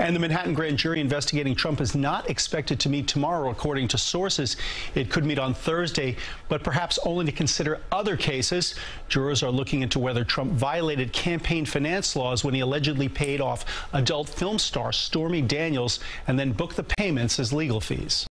And the Manhattan grand jury investigating Trump is not expected to meet tomorrow, according to sources. It could meet on Thursday, but perhaps only to consider other cases. Jurors are looking into whether Trump violated campaign finance laws when he allegedly paid off adult film star Stormy Daniels and then booked the payments as legal fees.